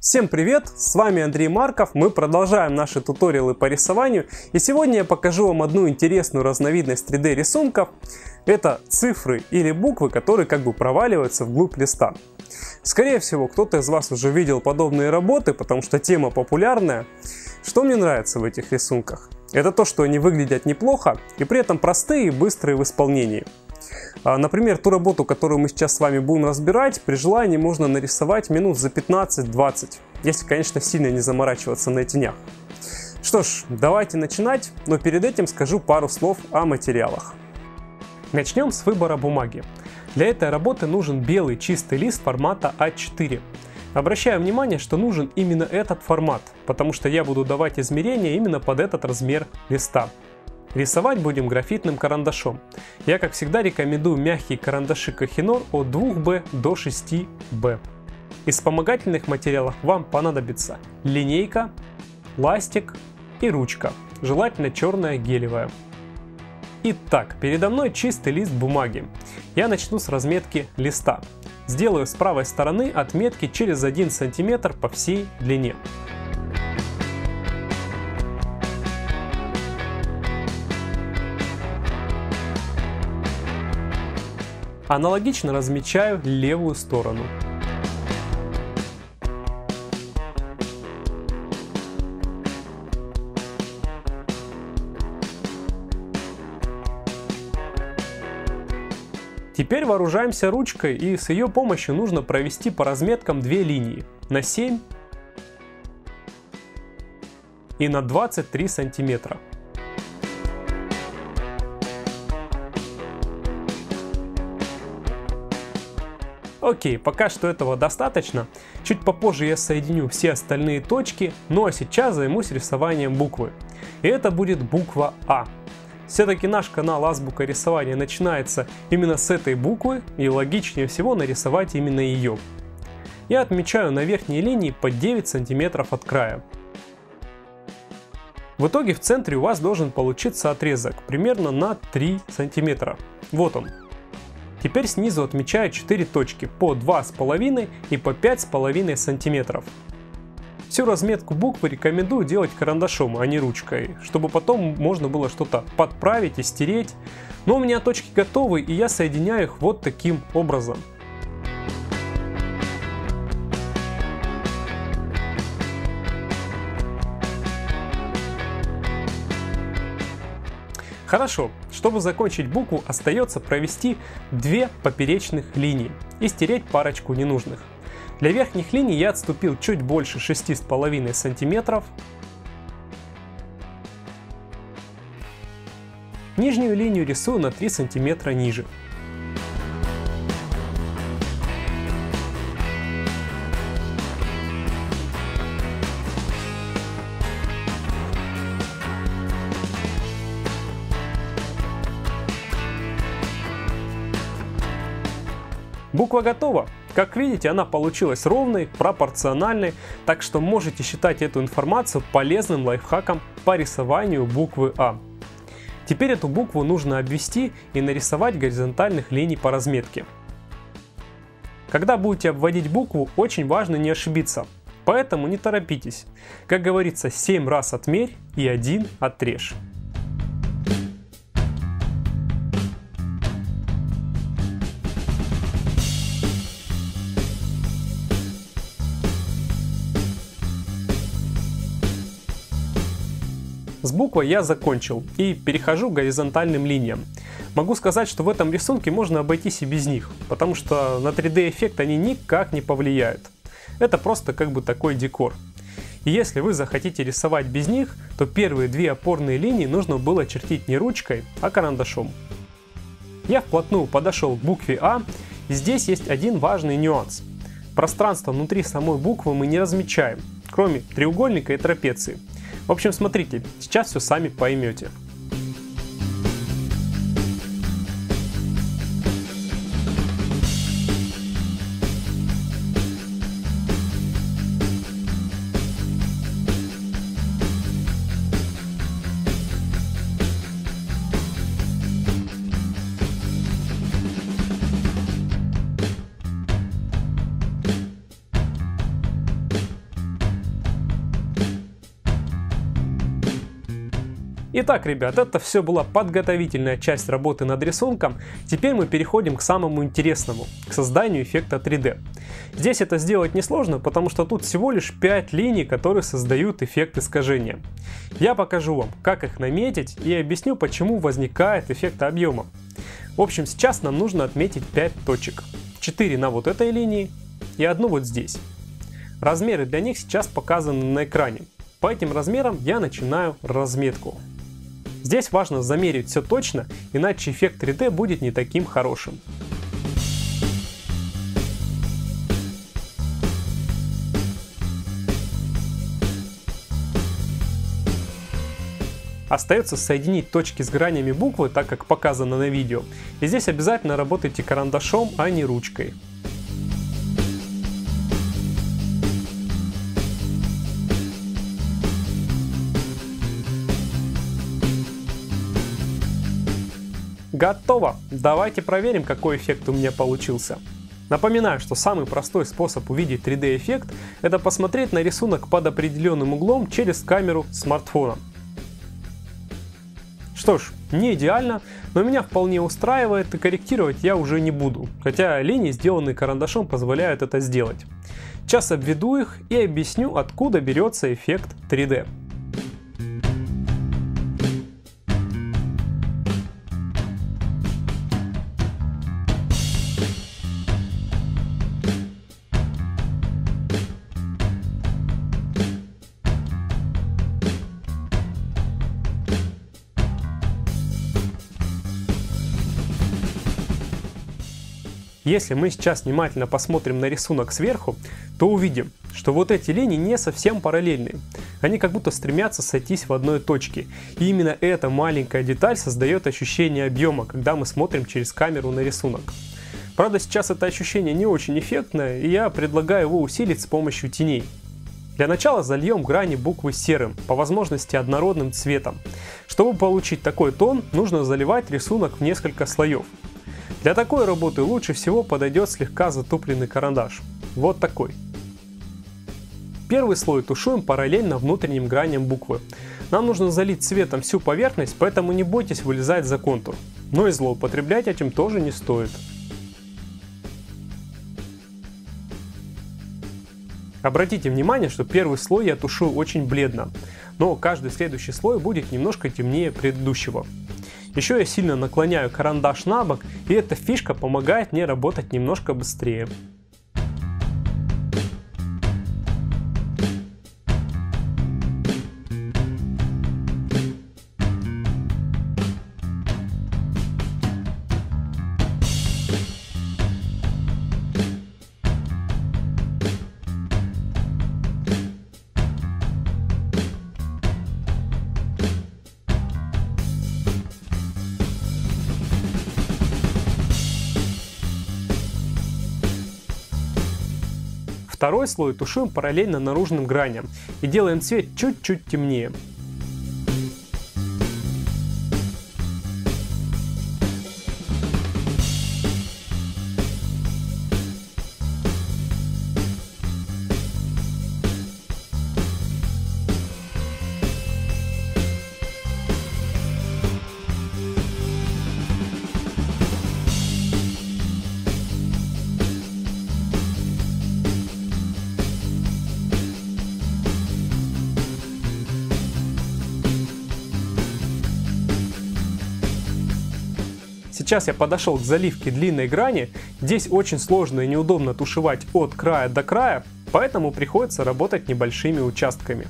Всем привет, с вами Андрей Марков, мы продолжаем наши туториалы по рисованию, и сегодня я покажу вам одну интересную разновидность 3D рисунков. Это цифры или буквы, которые как бы проваливаются вглубь листа. Скорее всего, кто-то из вас уже видел подобные работы, потому что тема популярная. Что мне нравится в этих рисунках? Это то, что они выглядят неплохо и при этом простые и быстрые в исполнении. Например, ту работу, которую мы сейчас с вами будем разбирать, при желании можно нарисовать минут за 15-20, если, конечно, сильно не заморачиваться на тенях. Что ж, давайте начинать, но перед этим скажу пару слов о материалах. Начнем с выбора бумаги. Для этой работы нужен белый чистый лист формата А4. Обращаю внимание, что нужен именно этот формат, потому что я буду давать измерения именно под этот размер листа. Рисовать будем графитным карандашом. Я, как всегда, рекомендую мягкие карандаши Kohinoor от 2B до 6B. Из вспомогательных материалов вам понадобится линейка, ластик и ручка, желательно черная гелевая. Итак, передо мной чистый лист бумаги. Я начну с разметки листа. Сделаю с правой стороны отметки через 1 см по всей длине. Аналогично размечаю левую сторону. Теперь вооружаемся ручкой, и с ее помощью нужно провести по разметкам две линии на 7 и на 23 сантиметра. Окей, пока что этого достаточно. Чуть попозже я соединю все остальные точки, ну а сейчас займусь рисованием буквы. И это будет буква А. Все-таки наш канал Азбука рисования начинается именно с этой буквы, и логичнее всего нарисовать именно ее. Я отмечаю на верхней линии по 9 см от края. В итоге в центре у вас должен получиться отрезок примерно на 3 см. Вот он. Теперь снизу отмечаю 4 точки по 2,5 и по 5,5 см. Всю разметку буквы рекомендую делать карандашом, а не ручкой, чтобы потом можно было что-то подправить и стереть. Но у меня точки готовы, и я соединяю их вот таким образом. Хорошо, чтобы закончить букву, остается провести 2 поперечных линии и стереть парочку ненужных. Для верхних линий я отступил чуть больше 6,5 см. Нижнюю линию рисую на 3 см ниже. Буква готова. Как видите, она получилась ровной, пропорциональной, так что можете считать эту информацию полезным лайфхаком по рисованию буквы А. Теперь эту букву нужно обвести и нарисовать горизонтальных линий по разметке. Когда будете обводить букву, очень важно не ошибиться, поэтому не торопитесь. Как говорится, 7 раз отмерь и 1 отрежь. С буквой я закончил и перехожу к горизонтальным линиям. Могу сказать, что в этом рисунке можно обойтись и без них, потому что на 3D эффект они никак не повлияют. Это просто как бы такой декор. И если вы захотите рисовать без них, то первые 2 опорные линии нужно было чертить не ручкой, а карандашом. Я вплотную подошел к букве А, и здесь есть один важный нюанс. Пространство внутри самой буквы мы не размечаем, кроме треугольника и трапеции. В общем, смотрите, сейчас все сами поймете. Итак, ребят, это все была подготовительная часть работы над рисунком. Теперь мы переходим к самому интересному, к созданию эффекта 3D. Здесь это сделать несложно, потому что тут всего лишь 5 линий, которые создают эффект искажения. Я покажу вам, как их наметить, и объясню, почему возникает эффект объема. В общем, сейчас нам нужно отметить 5 точек. 4 на вот этой линии и одну вот здесь. Размеры для них сейчас показаны на экране. По этим размерам я начинаю разметку. Здесь важно замерить все точно, иначе эффект 3D будет не таким хорошим. Остается соединить точки с гранями буквы, так как показано на видео. И здесь обязательно работайте карандашом, а не ручкой. Готово! Давайте проверим, какой эффект у меня получился. Напоминаю, что самый простой способ увидеть 3D эффект – это посмотреть на рисунок под определенным углом через камеру смартфона. Что ж, не идеально, но меня вполне устраивает, и корректировать я уже не буду, хотя линии, сделанные карандашом, позволяют это сделать. Сейчас обведу их и объясню, откуда берется эффект 3D. Если мы сейчас внимательно посмотрим на рисунок сверху, то увидим, что вот эти линии не совсем параллельные. Они как будто стремятся сойтись в одной точке. И именно эта маленькая деталь создает ощущение объема, когда мы смотрим через камеру на рисунок. Правда, сейчас это ощущение не очень эффектное, и я предлагаю его усилить с помощью теней. Для начала зальем грани буквы серым, по возможности однородным цветом. Чтобы получить такой тон, нужно заливать рисунок в несколько слоев. Для такой работы лучше всего подойдет слегка затупленный карандаш. Вот такой. Первый слой тушуем параллельно внутренним граням буквы. Нам нужно залить цветом всю поверхность, поэтому не бойтесь вылезать за контур. Но и злоупотреблять этим тоже не стоит. Обратите внимание, что первый слой я тушу очень бледно, но каждый следующий слой будет немножко темнее предыдущего. Еще я сильно наклоняю карандаш на бок, и эта фишка помогает мне работать немножко быстрее. Второй слой тушуем параллельно наружным граням и делаем цвет чуть-чуть темнее. Сейчас я подошел к заливке длинной грани. Здесь очень сложно и неудобно тушевать от края до края, поэтому приходится работать небольшими участками.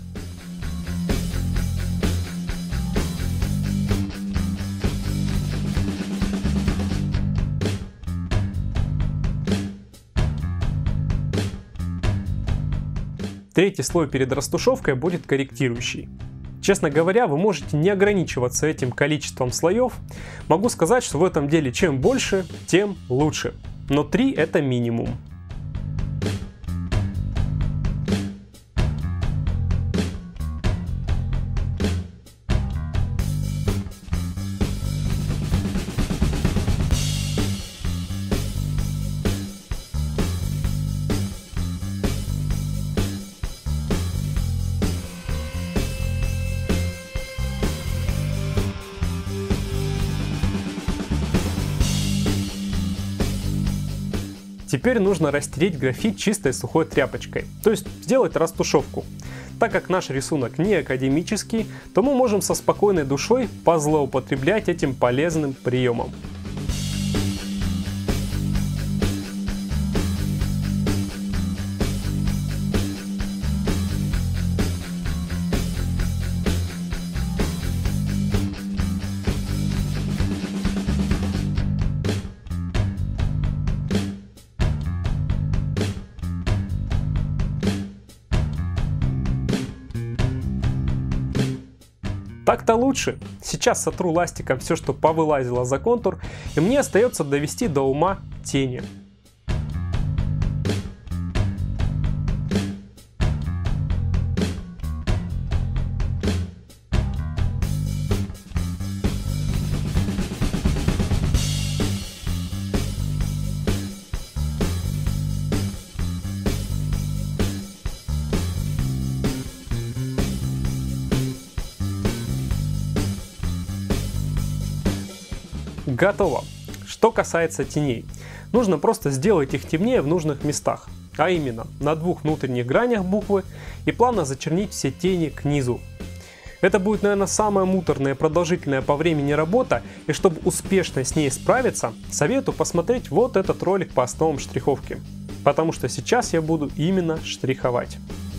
Третий слой перед растушевкой будет корректирующий. Честно говоря, вы можете не ограничиваться этим количеством слоев. Могу сказать, что в этом деле чем больше, тем лучше. Но 3 это минимум. Теперь нужно растереть графит чистой сухой тряпочкой, то есть сделать растушевку. Так как наш рисунок не академический, то мы можем со спокойной душой позлоупотреблять этим полезным приемом. Так-то лучше. Сейчас сотру ластиком все, что повылазило за контур, и мне остается довести до ума тени. Готово. Что касается теней, нужно просто сделать их темнее в нужных местах, а именно на двух внутренних гранях буквы, и плавно зачернить все тени к низу. Это будет, наверное, самая муторная и продолжительная по времени работа, и чтобы успешно с ней справиться, советую посмотреть вот этот ролик по основам штриховки, потому что сейчас я буду именно штриховать.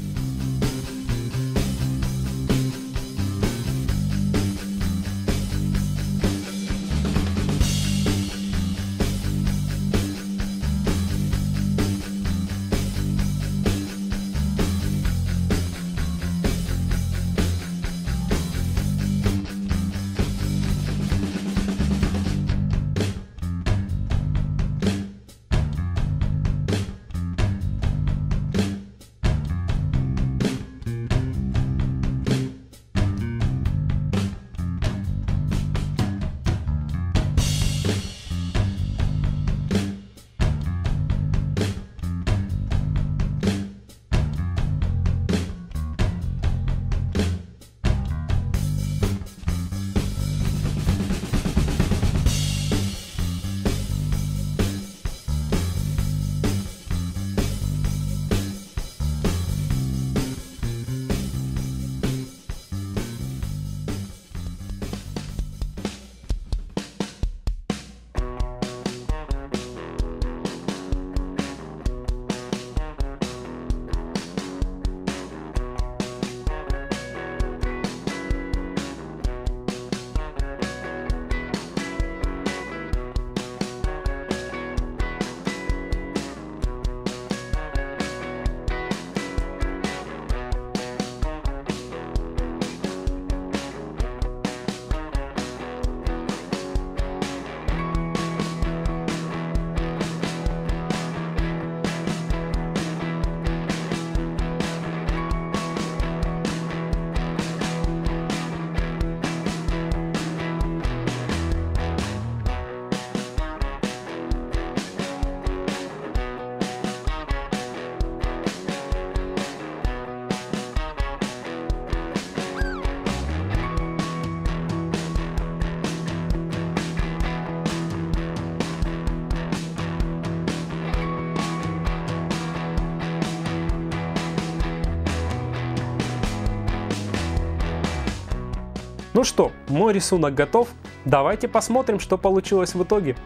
Ну что, мой рисунок готов. Давайте посмотрим, что получилось в итоге.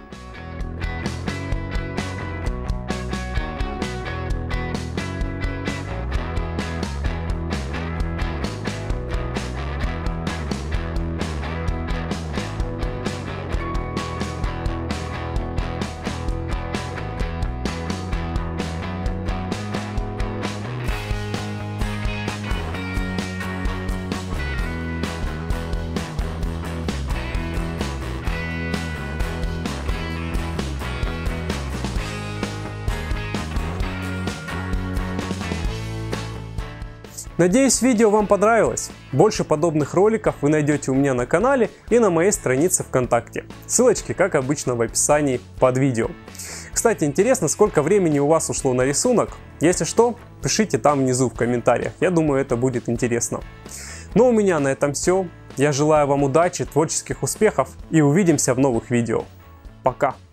Надеюсь, видео вам понравилось. Больше подобных роликов вы найдете у меня на канале и на моей странице ВКонтакте. Ссылочки, как обычно, в описании под видео. Кстати, интересно, сколько времени у вас ушло на рисунок? Если что, пишите там внизу в комментариях. Я думаю, это будет интересно. Ну, у меня на этом все. Я желаю вам удачи, творческих успехов и увидимся в новых видео. Пока!